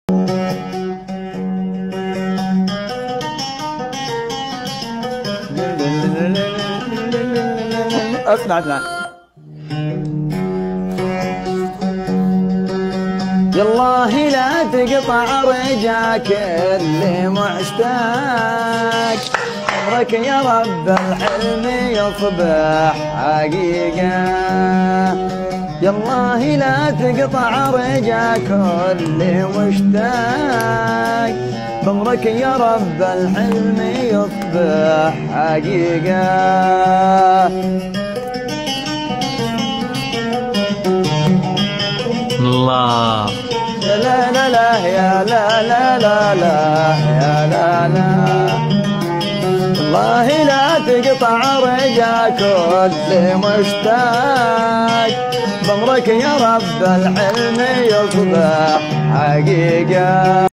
اسمع يالله لا تقطع رجاك اللي محتاج، عمرك يا رب الحلم يصبح حقيقة. يالله لا تقطع رجاك اللي مشتاق، عمرك يا رب الحلم يصبح حقيقة. الله لا لا لا يا لا لا لا لا يا لا لا، والله لا تقطع رجاك اللي مشتاق، بعمرك يا رب الحلم يصبح حقيقة.